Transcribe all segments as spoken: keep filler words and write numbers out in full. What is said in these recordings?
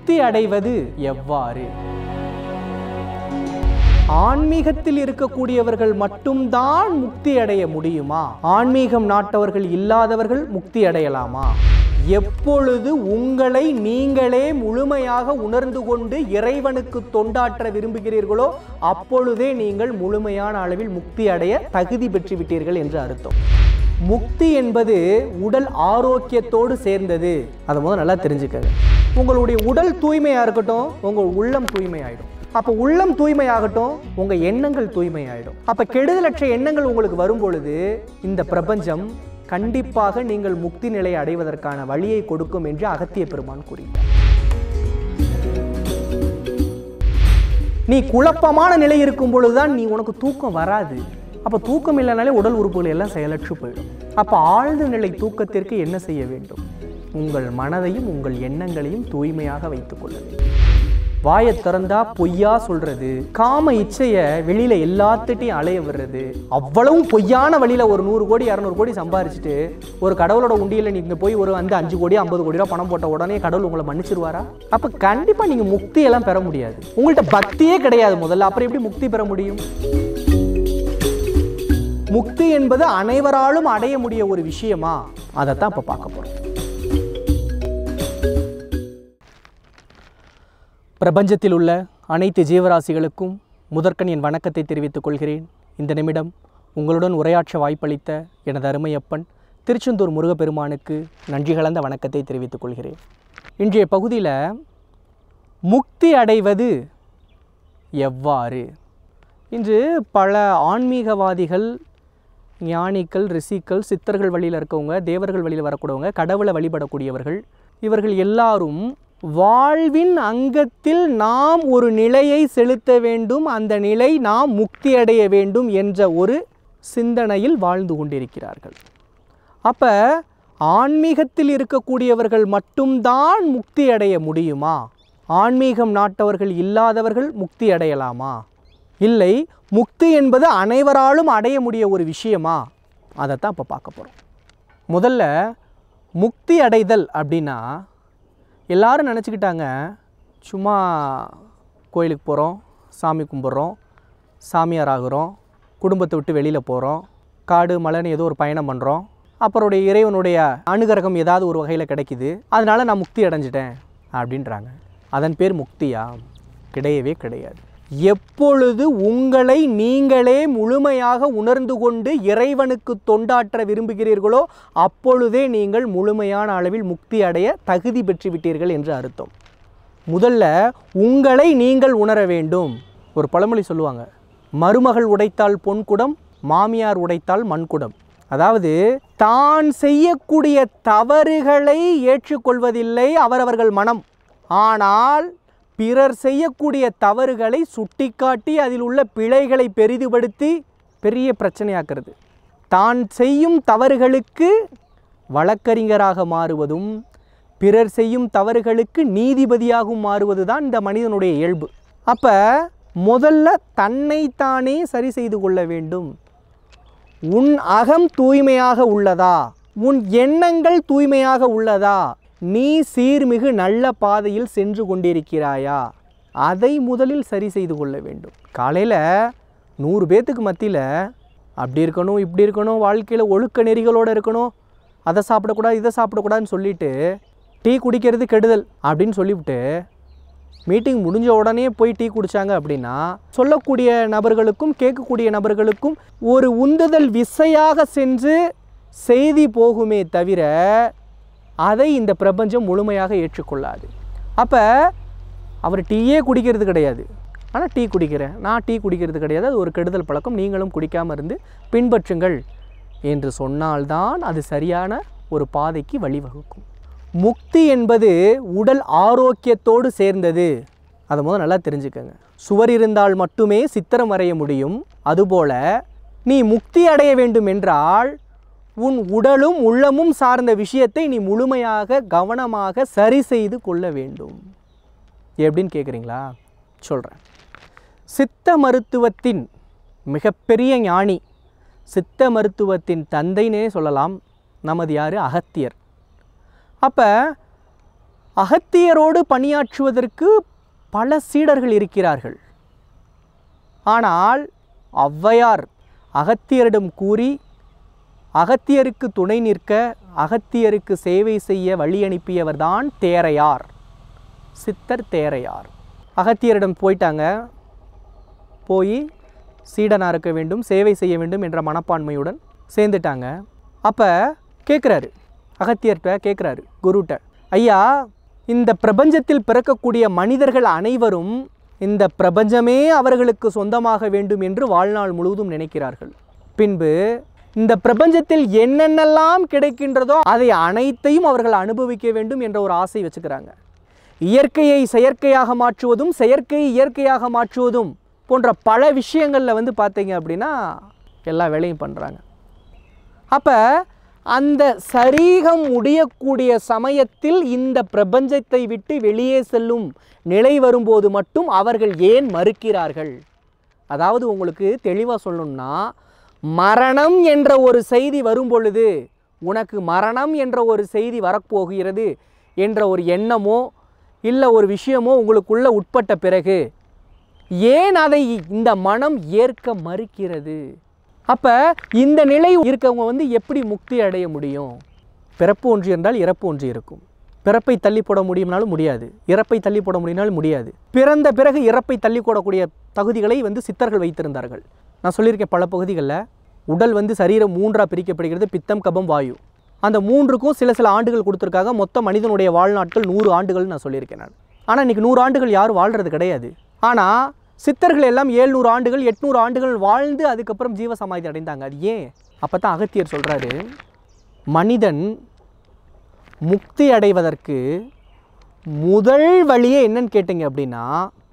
முக்தி அடைவது எவ்வாறு? ஆன்மீகத்தில் இருக்கக்கூடியவர்கள் மட்டும்தான் முக்தி அடைய முடியுமா? ஆன்மீகம் நாட்டவர்கள் இல்லாதவர்கள் முக்தி அடையலாமா? எப்பொழுது உங்களை நீங்களே முழுமையாக உணர்ந்து கொண்டு இறைவனுக்கு தொண்டாற்ற விரும்புகிறீர்களோ அப்பொழுதே நீங்கள் முழுமையான அளவில் முக்தி அடைய தகுதி பெற்று விட்டீர்கள் என்று அர்த்தம். முக்தி என்பது உடல் ஆரோக்கியத்தோடு சேர்ந்தது. அதை முதல்ல நல்லா தெரிஞ்சுக்கங்க. உங்களுடைய உடல் தூய்மையா இருக்கட்டும், உங்கள் உள்ளம் தூய்மையாயிடும். அப்ப உள்ளம் தூய்மையாகட்டும், உங்க எண்ணங்கள் தூய்மையாயிடும். அப்ப கெடுதலற்ற எண்ணங்கள் உங்களுக்கு வரும் பொழுது இந்த பிரபஞ்சம் கண்டிப்பாக நீங்கள் முக்தி நிலையை அடைவதற்கான வழியை கொடுக்கும் என்று அகத்திய பெருமான் கூறினார். நீ குழப்பமான நிலை இருக்கும் பொழுதுதான் நீ உனக்கு தூக்கம் வராது. அப்ப தூக்கம் இல்லைனாலே உடல் உறுப்புகள் எல்லாம் செயலற்று போயிடும். அப்ப ஆழ்ந்த நிலை தூக்கத்திற்கு என்ன செய்ய வேண்டும்? உங்கள் மனதையும் உங்கள் எண்ணங்களையும் தூய்மையாக வைத்துக் கொள்ள வேண்டும். வாயை திறந்தா பொய்யா சொல்றது, காம இச்சைய வெளியில எல்லாத்திட்டையும் அலைய விடுறது, அவ்வளவும் பொய்யான வழியில ஒரு நூறு கோடி இரநூறு கோடி சம்பாரிச்சுட்டு ஒரு கடவுளோட உண்டியில நீங்க போய் ஒரு வந்து அஞ்சு கோடி ஐம்பது கோடி ரூபாய் பணம் போட்ட உடனே கடவுள் உங்களை மன்னிச்சிருவாரா? அப்ப கண்டிப்பா நீங்க முக்தி எல்லாம் பெற முடியாது. உங்கள்கிட்ட பக்தியே கிடையாது முதல்ல. அப்புறம் எப்படி முக்தி பெற முடியும்? முக்தி என்பது அனைவராலும் அடைய முடிய ஒரு விஷயமா? அதைத்தான் இப்ப பார்க்க போறோம். பிரபஞ்சத்தில் உள்ள அனைத்து ஜீவராசிகளுக்கும் முதற்கண் என் வணக்கத்தை தெரிவித்துக் கொள்கிறேன். இந்த நிமிடம் உங்களுடன் உரையாற்ற வாய்ப்பளித்த எனது அருமையப்பன் திருச்செந்தூர் முருகப்பெருமானுக்கு நன்றி கலந்த வணக்கத்தை தெரிவித்துக் கொள்கிறேன். இன்றைய பகுதியில் முக்தி அடைவது எவ்வாறு? இன்று பல ஆன்மீகவாதிகள், ஞானிகள், ரிஷிகள், சித்தர்கள் வழியில் இருக்கவங்க, தேவர்கள் வழியில் வரக்கூடியவங்க, கடவுளை வழிபடக்கூடியவர்கள், இவர்கள் எல்லாரும் வாழ்வின் அங்கத்தில் நாம் ஒரு நிலையை செலுத்த வேண்டும், அந்த நிலை நாம் முக்தி அடைய வேண்டும் என்ற ஒரு சிந்தனையில் வாழ்ந்து கொண்டிருக்கிறார்கள். அப்ப ஆன்மீகத்தில் இருக்கக்கூடியவர்கள் மட்டும்தான் முக்தி அடைய முடியுமா? ஆன்மீகம் நாட்டவர்கள் இல்லாதவர்கள் முக்தி அடையலாமா? இல்லை, முக்தி என்பது அனைவராலும் அடைய முடிய ஒரு விஷயமா? அதைத்தான் இப்போ பார்க்க போகிறோம். முதல்ல முக்தி அடைதல் அப்படின்னா எல்லாரும் நினச்சிக்கிட்டாங்க, சும்மா கோயிலுக்கு போகிறோம், சாமி கும்பிட்றோம், சாமியார் ஆகிறோம், குடும்பத்தை விட்டு வெளியில் போகிறோம், காடு மலைன்னு ஏதோ ஒரு பயணம் பண்ணுறோம், அப்புறம் இறைவனுடைய அனுகிரகம் ஏதாவது ஒரு வகையில் கிடைக்குது, அதனால் நான் முக்தி அடைஞ்சிட்டேன் அப்படின்றாங்க. அதன் பேர் முக்தியா? கிடையவே கிடையாது. எப்பொழுது உங்களை நீங்களே முழுமையாக உணர்ந்து கொண்டு இறைவனுக்கு தொண்டாற்ற விரும்புகிறீர்களோ அப்பொழுதே நீங்கள் முழுமையான அளவில் முக்தி அடைய தகுதி பெற்று விட்டீர்கள் என்று அர்த்தம். முதல்ல உங்களை நீங்கள் உணர வேண்டும். ஒரு பழமொழி சொல்லுவாங்க, மருமகள் உடைத்தால் பொன்குடம், மாமியார் உடைத்தால் மண்குடம். அதாவது தான் செய்யக்கூடிய தவறுகளை ஏற்றுக்கொள்வதில்லை அவரவர்கள் மனம், ஆனால் பிறர் செய்யக்கூடிய தவறுகளை சுட்டிக்காட்டி அதில் உள்ள பிழைகளை பெரிதுபடுத்தி பெரிய பிரச்சனையாக்குறது. தான் செய்யும் தவறுகளுக்கு வழக்கறிஞராக மாறுவதும் பிறர் செய்யும் தவறுகளுக்கு நீதிபதியாகவும் மாறுவது தான் இந்த மனிதனுடைய இயல்பு. அப்போ முதல்ல தன்னைத்தானே சரி செய்து கொள்ள வேண்டும். உன் அகம் தூய்மையாக உள்ளதா? உன் எண்ணங்கள் தூய்மையாக உள்ளதா? நீ சீர்மிகு நல்ல பாதையில் சென்று கொண்டிருக்கிறாயா? அதை முதலில் சரி செய்து கொள்ள வேண்டும். காலையில் நூறு பேத்துக்கு மத்தியில் அப்படி இருக்கணும், இப்படி இருக்கணும், வாழ்க்கையில் ஒழுக்க நெறிகளோடு இருக்கணும், அதை சாப்பிடக்கூடாது, இதை சாப்பிடக்கூடாதுன்னு சொல்லிவிட்டு டீ குடிக்கிறது கெடுதல் அப்படின்னு சொல்லிவிட்டு மீட்டிங் முடிஞ்ச உடனே போய் டீ குடித்தாங்க அப்படின்னா சொல்லக்கூடிய நபர்களுக்கும் கேட்கக்கூடிய நபர்களுக்கும் ஒரு உந்துதல் விசையாக சென்று செய்தி போகுமே தவிர அதை இந்த பிரபஞ்சம் முழுமையாக ஏற்றுக்கொள்ளாது. அப்போ அவர் டீயே குடிக்கிறது கிடையாது, ஆனால் டீ குடிக்கிறேன், நான் டீ குடிக்கிறது கிடையாது, அது ஒரு கெடுதல் பழக்கம், நீங்களும் குடிக்காமல் இருந்து பின்பற்றுங்கள் என்று சொன்னால்தான் அது சரியான ஒரு பாதைக்கு வழிவகுக்கும். முக்தி என்பது உடல் ஆரோக்கியத்தோடு சேர்ந்தது. அதை முதல்ல நல்லா தெரிஞ்சுக்கங்க. சுவர் இருந்தால் மட்டுமே சித்திரம் வரைய முடியும். அதுபோல் நீ முக்தி அடைய வேண்டும் என்றால் உன் உடலும் உள்ளமும் சார்ந்த விஷயத்தை நீ முழுமையாக கவனமாக சரி செய்து கொள்ள வேண்டும். எப்படின்னு கேட்குறீங்களா? சொல்கிறேன். சித்த மருத்துவத்தின் மிகப்பெரிய ஞானி, சித்த மருத்துவத்தின் தந்தைனே சொல்லலாம், நமது யார்? அகத்தியர். அப்போ அகத்தியரோடு பணியாற்றுவதற்கு பல சீடர்கள் இருக்கிறார்கள். ஆனால் ஔவையார் அகத்தியரிடம் கூறி அகத்தியருக்கு துணை நிற்க, அகத்தியருக்கு சேவை செய்ய வழி அனுப்பியவர்தான் தேரையார், சித்தர் தேரையார். அகத்தியரிடம் போயிட்டாங்க, போய் சீடனாக இருக்க வேண்டும், சேவை செய்ய வேண்டும் என்ற மனப்பான்மையுடன் சேர்ந்துட்டாங்க. அப்போ கேட்குறாரு, அகத்தியர்கிட்ட கேட்குறாரு குருட்ட, ஐயா, இந்த பிரபஞ்சத்தில் பிறக்கக்கூடிய மனிதர்கள் அனைவரும் இந்த பிரபஞ்சமே அவர்களுக்கு சொந்தமாக வேண்டும் என்று வாழ்நாள் முழுவதும் நினைக்கிறார்கள். பின்பு இந்த பிரபஞ்சத்தில் என்னென்னலாம் கிடைக்கின்றதோ அதை அனைத்தையும் அவர்கள் அனுபவிக்க வேண்டும் என்ற ஒரு ஆசை வச்சுக்கிறாங்க. இயற்கையை செயற்கையாக மாற்றுவதும் செயற்கையை இயற்கையாக மாற்றுவதும் போன்ற பல விஷயங்களில் வந்து பார்த்தீங்க அப்படின்னா எல்லா வேலையும் பண்ணுறாங்க. அப்போ அந்த சரீகம் முடியக்கூடிய சமயத்தில் இந்த பிரபஞ்சத்தை விட்டு வெளியே செல்லும் நிலை வரும்போது மட்டும் அவர்கள் ஏன் மறுக்கிறார்கள்? அதாவது உங்களுக்கு தெளிவாக சொல்லணும்னா, மரணம் என்ற ஒரு செய்தி வரும் பொழுது, உனக்கு மரணம் என்ற ஒரு செய்தி வரப்போகிறது என்ற ஒரு எண்ணமோ இல்லை ஒரு விஷயமோ உங்களுக்குள்ள உட்பட்ட பிறகு ஏன் அதை இந்த மனம் ஏற்க மறுக்கிறது? அப்போ இந்த நிலை இருக்கவங்க வந்து எப்படி முக்தி அடைய முடியும்? பிறப்பு ஒன்று என்றால் இறப்பு ஒன்று இருக்கும். பிறப்பை தள்ளி போட முடியும்னாலும் முடியாது, இறப்பை தள்ளி போட முடியும்னாலும் முடியாது. பிறந்த பிறகு இறப்பை தள்ளி போடக்கூடிய தகுதிகளை வந்து சித்தர்கள் வைத்திருந்தார்கள். நான் சொல்லியிருக்கேன் பல பகுதிகளில், உடல் வந்து சரீரம் மூன்றாக பிரிக்கப்படுகிறது, பித்தம் கபம் வாயு. அந்த மூன்றுக்கும் சில சில ஆண்டுகள் கொடுத்துருக்காங்க. மொத்த மனிதனுடைய வாழ்நாட்கள் நூறு ஆண்டுகள் நான் சொல்லியிருக்கேன் நான். ஆனால் இன்றைக்கி நூறு ஆண்டுகள் யாரும் வாழ்கிறது கிடையாது. ஆனால் சித்தர்கள் எல்லாம் ஏழ்நூறு ஆண்டுகள் எட்நூறு ஆண்டுகள் வாழ்ந்து அதுக்கப்புறம் ஜீவ சமாதி அடைந்தாங்க. அது ஏன்? அப்போ தான் அகத்தியர் சொல்கிறாரு, மனிதன் முக்தி அடைவதற்கு முதல் வழியே என்னன்னு கேட்டிங்க அப்படின்னா,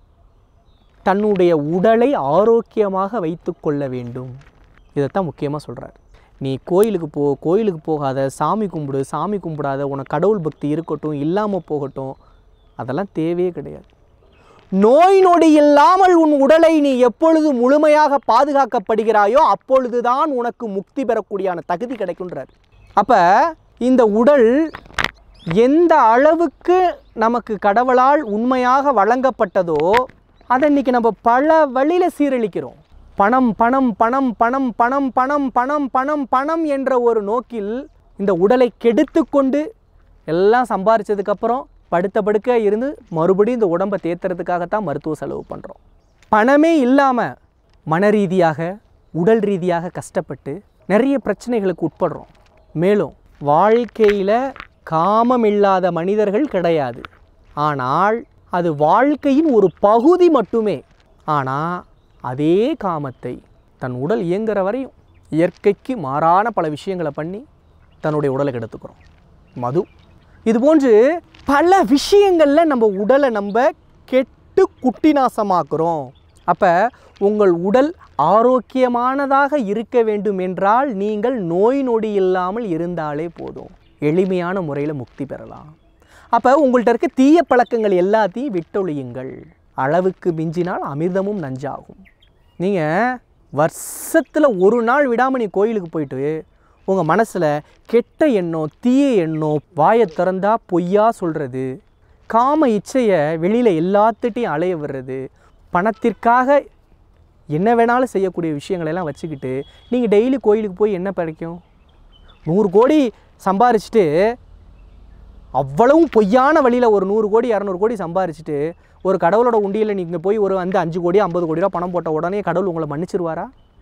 தன்னுடைய உடலை ஆரோக்கியமாக வைத்து கொள்ள வேண்டும். இதைத்தான் முக்கியமாக சொல்கிறார். நீ கோயிலுக்கு போ, கோயிலுக்கு போகாத, சாமி கும்பிடு, சாமி கும்பிடாத, உனக்கு கடவுள் பக்தி இருக்கட்டும், இல்லாமல் போகட்டும், அதெல்லாம் தேவையே கிடையாது. நோய் நொடி இல்லாமல் உன் உடலை நீ எப்பொழுது முழுமையாக பாதுகாக்கப்படுகிறாயோ அப்பொழுதுதான் உனக்கு முக்தி பெறக்கூடியான தகுதி கிடைக்கின்றார். அப்போ இந்த உடல் எந்த அளவுக்கு நமக்கு கடவுளால் உண்மையாக வழங்கப்பட்டதோ அதை இன்றைக்கி நம்ம பல வழியில் சீரழிக்கிறோம். பணம் பணம் பணம் பணம் பணம் பணம் பணம் பணம் பணம் என்ற ஒரு நோக்கில் இந்த உடலை கெடுத்து கொண்டு எல்லாம் சம்பாரித்ததுக்கப்புறம் படுத்த படுக்க இருந்து மறுபடியும் இந்த உடம்பை தேத்துறதுக்காகத்தான் மருத்துவ செலவு பண்ணுறோம். பணமே இல்லாமல் மன ரீதியாக உடல் ரீதியாக கஷ்டப்பட்டு நிறைய பிரச்சனைகளுக்கு உட்படுறோம். மேலும் வாழ்க்கையில் காமம் இல்லாத மனிதர்கள் கிடையாது. ஆனால் அது வாழ்க்கையின் ஒரு பகுதி மட்டுமே. ஆனால் அதே காமத்தை தன் உடல் இயங்குகிற வரையும் இயற்கைக்கு மாறான பல விஷயங்களை பண்ணி தன்னுடைய உடலை கெடுத்துக்கிறோம். மது இதுபோன்று பல விஷயங்களில் நம்ம உடலை நம்ம கெட்டு குட்டி நாசமாக்குறோம். அப்போ உங்கள் உடல் ஆரோக்கியமானதாக இருக்க வேண்டும் என்றால் நீங்கள் நோய் நொடி இல்லாமல் இருந்தாலே போதும், எளிமையான முறையில் முக்தி பெறலாம். அப்போ உங்கள்கிட்ட இருக்க தீய பழக்கங்கள் எல்லாத்தையும் விட்டொழியுங்கள். அளவுக்கு மிஞ்சினால் அமிர்தமும் நஞ்சாகும். நீங்கள் வருஷத்தில் ஒரு நாள் விடாமல் நீ கோயிலுக்கு போயிட்டு உங்கள் மனசில் கெட்ட எண்ணம், தீய எண்ணம், வாயை திறந்தா பொய்யா சொல்கிறது, காம இச்சையை வெளியில் எல்லாத்துட்டையும் அலைய விடுறது, பணத்திற்காக என்ன வேணாலும் செய்யக்கூடிய விஷயங்களெல்லாம் வச்சுக்கிட்டு நீங்கள் டெய்லி கோயிலுக்கு போய் என்ன கிடைக்கும்? நூறு கோடி சம்பாரிச்சுட்டு அவ்வளவும் பொய்யான வழியில் ஒரு நூறு கோடி இரநூறு கோடி சம்பாரிச்சுட்டு ஒரு கடவுளோட உண்டியில் நீங்கள் போய் ஒரு வந்து அஞ்சு கோடி ஐம்பது கோடி ரூபா பணம் போட்ட உடனே கடவுள் உங்களை மன்னிச்சிருவாரா?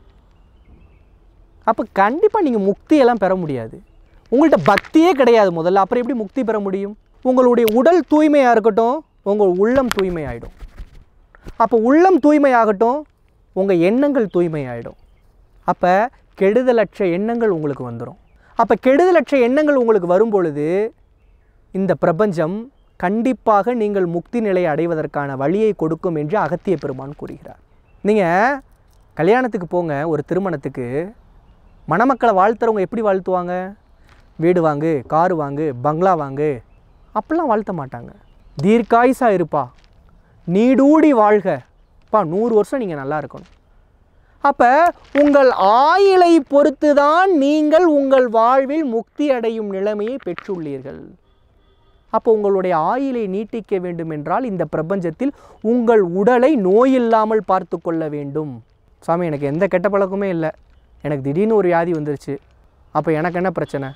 அப்போ கண்டிப்பாக நீங்கள் முக்தியெல்லாம் பெற முடியாது. உங்கள்கிட்ட பக்தியே கிடையாது முதல்ல. அப்புறம் எப்படி முக்தி பெற முடியும்? உங்களுடைய உடல் தூய்மையாக இருக்கட்டும், உங்கள் உள்ளம் தூய்மையாயிடும். அப்போ உள்ளம் தூய்மையாகட்டும், உங்கள் எண்ணங்கள் தூய்மையாயிடும். அப்போ கெடுதலற்ற எண்ணங்கள் உங்களுக்கு வந்துடும். அப்போ கெடுதலற்ற எண்ணங்கள் உங்களுக்கு வரும் பொழுது இந்த பிரபஞ்சம் கண்டிப்பாக நீங்கள் முக்தி நிலையை அடைவதற்கான வழியை கொடுக்கும் என்று அகத்திய பெருமான் கூறுகிறார். நீங்கள் கல்யாணத்துக்கு போங்க, ஒரு திருமணத்துக்கு மணமக்களை வாழ்த்துறவங்க எப்படி வாழ்த்துவாங்க? வீடு வாங்கு, காரு வாங்கு, பங்களா வாங்கு, அப்படிலாம் வாழ்த்த மாட்டாங்க. தீர்க்காயுசா இருப்பா, நீடூடி வாழ்க, பா நூறு வருஷம் நீங்கள் நல்லா இருக்கணும். அப்போ உங்கள் ஆயுளை பொறுத்து தான் நீங்கள் உங்கள் வாழ்வில் முக்தி அடையும் நிலைமையை பெற்றுள்ளீர்கள். அப்போ உங்களுடைய ஆயுளை நீட்டிக்க வேண்டும் என்றால் இந்த பிரபஞ்சத்தில் உங்கள் உடலை நோயில்லாமல் பார்த்து கொள்ள வேண்டும். சாமி, எனக்கு எந்த கெட்ட பழக்கமே இல்லை, எனக்கு திடீர்னு ஒரு வியாதி வந்துருச்சு, அப்போ எனக்கு என்ன பிரச்சனை?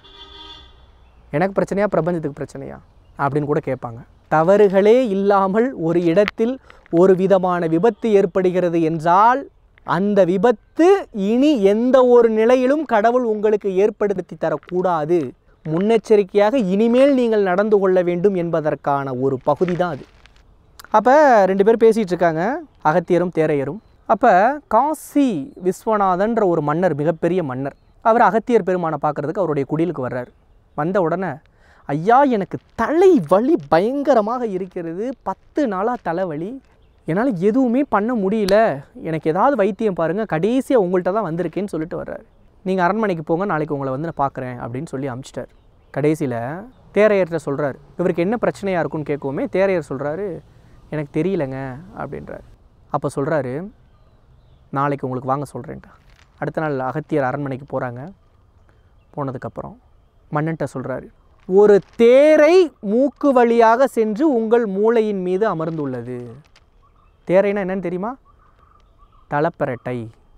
எனக்கு பிரச்சனையா பிரபஞ்சத்துக்கு பிரச்சனையா அப்படின்னு கூட கேட்பாங்க. தவறுகளே இல்லாமல் ஒரு இடத்தில் ஒரு விதமான விபத்து ஏற்படுகிறது என்றால் அந்த விபத்து இனி எந்த ஒரு நிலையிலும் கடவுள் உங்களுக்கு ஏற்படுத்தி தரக்கூடாது. முன்னெச்சரிக்கையாக இனிமேல் நீங்கள் நடந்து கொள்ள வேண்டும் என்பதற்கான ஒரு பகுதி தான் அது. அப்போ ரெண்டு பேர் பேசிகிட்டு இருக்காங்க, அகத்தியரும் தேரையரும். அப்போ காசி விஸ்வநாதன்ற ஒரு மன்னர், மிகப்பெரிய மன்னர், அவர் அகத்தியர் பெருமானை பார்க்குறதுக்கு அவருடைய குடிலுக்கு வர்றார். வந்த உடனே, ஐயா எனக்கு தலை வலி பயங்கரமாக இருக்கிறது, பத்து நாளாக தலைவலி, என்னால் எதுவுமே பண்ண முடியல, எனக்கு ஏதாவது வைத்தியம் பாருங்கள், கடைசியாக உங்கள்கிட்ட தான் வந்திருக்கேன்னு சொல்லிட்டு வர்றாரு. நீங்கள் அரண்மனைக்கு போங்க, நாளைக்கு உங்களை வந்து நான் பார்க்குறேன் அப்படின்னு சொல்லி அனுப்பிச்சிட்டார். கடைசியில் தேரையர்கிட்ட சொல்கிறாரு, இவருக்கு என்ன பிரச்சனையாக இருக்குன்னு கேட்குவோமே, தேரையர் சொல்கிறாரு, எனக்கு தெரியலங்க அப்படின்றார். அப்போ சொல்கிறாரு, நாளைக்கு உங்களுக்கு வாங்க சொல்கிறேன்ட்டா. அடுத்த நாள் அகத்தியர் அரண்மனைக்கு போகிறாங்க. போனதுக்கப்புறம் மன்னன்ட்ட சொல்கிறாரு, ஒரு தேரை மூக்கு வழியாக சென்று உங்கள் மூளையின் மீது அமர்ந்துள்ளது. தேரைனா என்னன்னு தெரியுமா? தலைப்பரட்டை,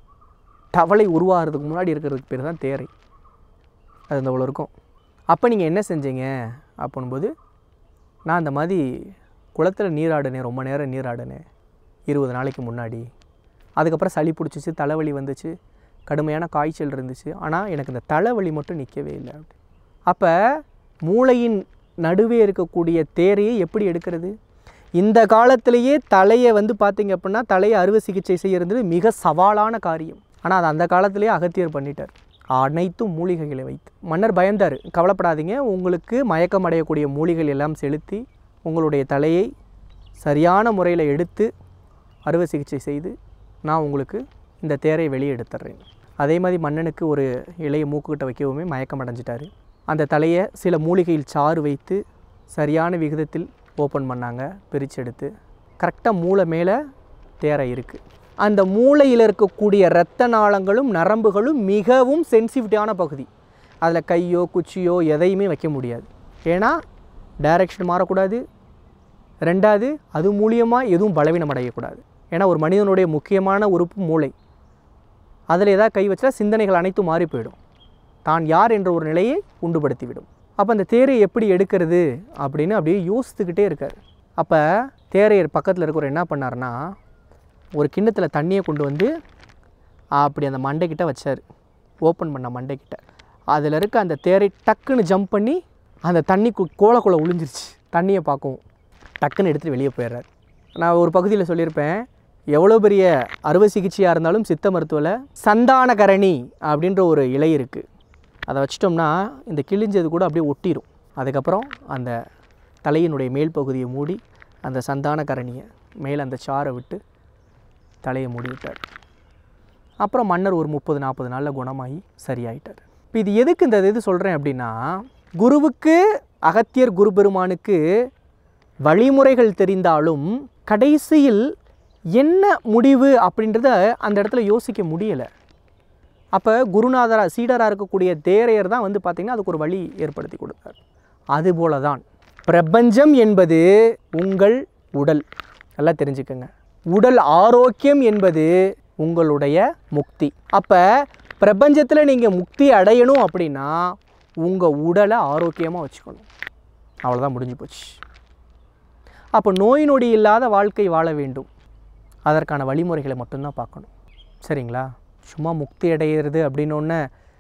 தவளை உருவாகிறதுக்கு முன்னாடி இருக்கிறதுக்கு பேர் தான் தேரை. அது இந்த அவ்வளோ இருக்கும். அப்போ நீங்கள் என்ன செஞ்சீங்க அப்படின்போது, நான் அந்த மாதிரி குளத்தில் நீராடினேன், ரொம்ப நேரம் நீராடினேன் இருபது நாளைக்கு முன்னாடி. அதுக்கப்புறம் சளி பிடிச்சிச்சு, தலைவலி வந்துச்சு, கடுமையான காய்ச்சல் இருந்துச்சு, ஆனால் எனக்கு இந்த தலைவலி மட்டும் நிற்கவே இல்லை. அப்படி அப்போ மூளையின் நடுவே இருக்கக்கூடிய தேரையை எப்படி எடுக்கிறது? இந்த காலத்திலேயே தலையை வந்து பார்த்திங்க அப்படின்னா தலையை அறுவை சிகிச்சை செய்கிறது மிக சவாலான காரியம். ஆனால் அது அந்த காலத்திலேயே அகத்தியர் பண்ணிட்டார், அனைத்தும் மூலிகைகளை வைத்து. மன்னர் பயந்தார், கவலைப்படாதீங்க, உங்களுக்கு மயக்கம் அடையக்கூடிய மூலிகைகள் எல்லாம் செலுத்தி உங்களுடைய தலையை சரியான முறையில் எடுத்து அறுவை சிகிச்சை செய்து நான் உங்களுக்கு இந்த தேரை வெளியே எடுத்துட்றேன். அதே மாதிரி மன்னனுக்கு ஒரு இலையை மூக்குக்கிட்ட வைக்கவுமே மயக்கம் அடைஞ்சிட்டார். அந்த தலையை சில மூலிகையில் சாறு வைத்து சரியான விகிதத்தில் ஓப்பன் பண்ணாங்க, பிரித்து எடுத்து. கரெக்டாக மூளை மேலே தேரை இருக்குது. அந்த மூளையில் இருக்கக்கூடிய இரத்த நாளங்களும் நரம்புகளும் மிகவும் சென்சிட்டிவான பகுதி. அதில் கையோ குச்சியோ எதையுமே வைக்க முடியாது. ஏன்னா டைரக்ஷன் மாறக்கூடாது, ரெண்டாவது அது மூலியமாக எதுவும் பலவீனம் அடையக்கூடாது. ஏன்னா ஒரு மனிதனுடைய முக்கியமான உறுப்பு மூளை. அதில் ஏதாவது கை வச்சா சிந்தனைகள் அனைத்தும் மாறி போயிடும், தான் யார் என்ற ஒரு நிலையை உண்டுபடுத்திவிடும். அப்போ அந்த தேரை எப்படி எடுக்கிறது அப்படின்னு அப்படியே யோசித்துக்கிட்டே இருக்கார். அப்போ தேரையர் பக்கத்தில் இருக்கிற என்ன பண்ணார்னா, ஒரு கிண்ணத்தில் தண்ணியை கொண்டு வந்து அப்படி அந்த மண்டைக்கிட்ட வச்சார், ஓப்பன் பண்ண மண்டைக்கிட்ட. அதில் இருக்க அந்த தேரை டக்குன்னு ஜம்ப் பண்ணி அந்த தண்ணி கோலக்குள்ளே ஒளிஞ்சிருச்சு. தண்ணியை பார்க்கவும் டக்குன்னு எடுத்துகிட்டு வெளியே போயிடுறார். நான் ஒரு பகுதியில் சொல்லியிருப்பேன், எவ்வளோ பெரிய அறுவை சிகிச்சையாக இருந்தாலும் சித்த மருத்துவத்தில் சந்தானகரணி அப்படின்ற ஒரு இலை இருக்குது, அதை வச்சிட்டோம்னா இந்த கிழிஞ்சது கூட அப்படியே ஒட்டிடும். அதுக்கப்புறம் அந்த தலையினுடைய மேல் பகுதியை மூடி அந்த சந்தானகரணியை மேலே அந்த சாரை விட்டு தலையை மூடிவிட்டார். அப்புறம் மன்னர் ஒரு முப்பது நாற்பது நாளில் குணமாகி சரியாயிட்டார். இப்போ இது எதுக்கு இந்த இது சொல்கிறேன் அப்படின்னா, குருவுக்கு அகத்தியர் குரு பெருமானுக்கு வழிமுறைகள் தெரிந்தாலும் கடைசியில் என்ன முடிவு அப்படின்றத அந்த இடத்துல யோசிக்க முடியலை. அப்போ குருநாதராக சீடராக இருக்கக்கூடிய தேரையர் தான் வந்து பார்த்திங்கன்னா அதுக்கு ஒரு வழி ஏற்படுத்தி கொடுத்தார். அதுபோல தான் பிரபஞ்சம் என்பது உங்கள் உடல், நல்லா தெரிஞ்சுக்கோங்க. உடல் ஆரோக்கியம் என்பது உங்களுடைய முக்தி. அப்போ பிரபஞ்சத்தில் நீங்கள் முக்தி அடையணும் அப்படின்னா உங்கள் உடலை ஆரோக்கியமாக வச்சுக்கணும், அவ்வளோதான், முடிஞ்சு போச்சு. அப்போ நோய் நொடி இல்லாத வாழ்க்கை வாழ வேண்டும், அதற்கான வழிமுறைகளை மட்டும்தான் பார்க்கணும். சரிங்களா? சும்மா முக்தி அடைகிறது அப்படின்னோடனே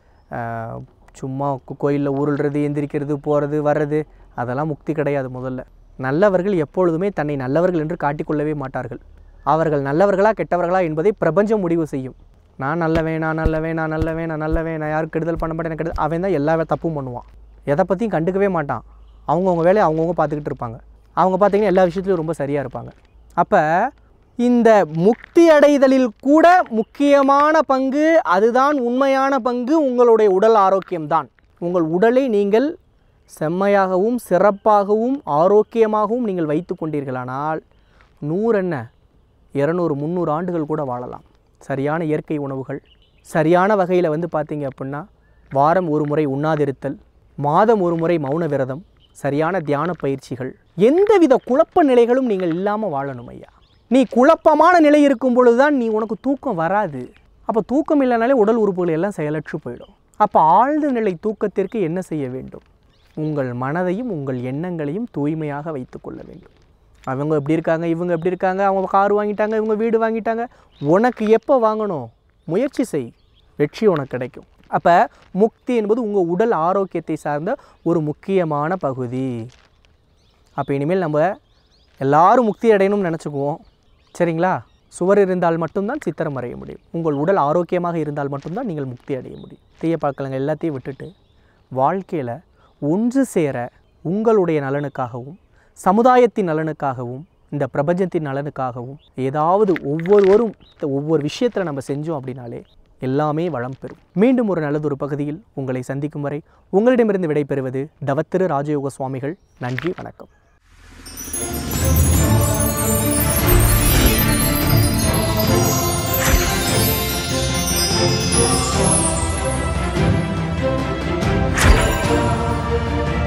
சும்மா கோயிலில் உருள்றது, எந்திரிக்கிறது, போகிறது, வர்றது, அதெல்லாம் முக்தி கிடையாது. முதல்ல நல்லவர்கள் எப்பொழுதுமே தன்னை நல்லவர்கள் என்று காட்டிக்கொள்ளவே மாட்டார்கள். அவர்கள் நல்லவர்களா கெட்டவர்களா என்பதை பிரபஞ்சம் முடிவு செய்யும். நான் நல்லவேன், நான் நல்லவேன், நான் நல்லவேன், நான் நல்லவேன், நான் யாருக்கு கெடுதல் பண்ண மாட்டேன், கெடுதல், அவன் தான் எல்லா தப்பும் பண்ணுவான், எதை பற்றியும் கண்டுக்கவே மாட்டான். அவங்கவுங்க வேலையை அவங்கவுங்க பார்த்துக்கிட்டு இருப்பாங்க. அவங்க பார்த்திங்கன்னா எல்லா விஷயத்துலையும் ரொம்ப சரியாக இருப்பாங்க. அப்போ இந்த முக்தி அடைதலில் கூட முக்கியமான பங்கு, அதுதான் உண்மையான பங்கு, உங்களுடைய உடல் ஆரோக்கியம்தான். உங்கள் உடலை நீங்கள் செம்மையாகவும் சிறப்பாகவும் ஆரோக்கியமாகவும் நீங்கள் வைத்து கொண்டீர்களானால் நூறு என்ன இரநூறு முந்நூறு ஆண்டுகள் கூட வாழலாம். சரியான இயற்கை உணவுகள், சரியான வகையில் வந்து பார்த்திங்க அப்படின்னா வாரம் ஒரு முறை உண்ணாதிருத்தல், மாதம் ஒரு முறை மௌன விரதம், சரியான தியான பயிற்சிகள், எந்தவித குழப்ப நிலைகளும் நீங்கள் இல்லாமல் வாழணும் ஐயா. நீ குழப்பமான நிலை இருக்கும் பொழுது தான் நீ உனக்கு தூக்கம் வராது. அப்போ தூக்கம் இல்லைனாலே உடல் உறுப்புகள் எல்லாம் செயலற்று போயிடும். அப்போ ஆழ்ந்த நிலை தூக்கத்திற்கு என்ன செய்ய வேண்டும்? உங்கள் மனதையும் உங்கள் எண்ணங்களையும் தூய்மையாக வைத்து கொள்ள வேண்டும். அவங்க எப்படி இருக்காங்க, இவங்க எப்படி இருக்காங்க, அவங்க கார் வாங்கிட்டாங்க, இவங்க வீடு வாங்கிட்டாங்க. உனக்கு எப்போ வாங்கணும்? முயற்சி செய், வெற்றி உனக்கு கிடைக்கும். அப்போ முக்தி என்பது உங்கள் உடல் ஆரோக்கியத்தை சார்ந்த ஒரு முக்கியமான பகுதி. அப்போ இனிமேல் நம்ம எல்லாரும் முக்தி அடையணும்னு நினச்சிக்குவோம், சரிங்களா? சுவர் இருந்தால் மட்டும்தான் சித்திரம் வரைய முடியும். உங்கள் உடல் ஆரோக்கியமாக இருந்தால் மட்டும்தான் நீங்கள் முக்தி அடைய முடியும். தீய பழக்கங்கள் எல்லாத்தையும் விட்டுட்டு வாழ்க்கையில் ஒன்று சேர உங்களுடைய நலனுக்காகவும் சமுதாயத்தின் நலனுக்காகவும் இந்த பிரபஞ்சத்தின் நலனுக்காகவும் ஏதாவது ஒவ்வொருவரும் ஒவ்வொரு விஷயத்தில் நம்ம செஞ்சோம் அப்படின்னாலே எல்லாமே வளம் பெறும். மீண்டும் ஒரு நல்லதொரு பகுதியில் உங்களை சந்திக்கும் வரை உங்களிடமிருந்து விடைபெறுவது தவத்திரு ராஜயோக சுவாமிகள். நன்றி, வணக்கம். Oh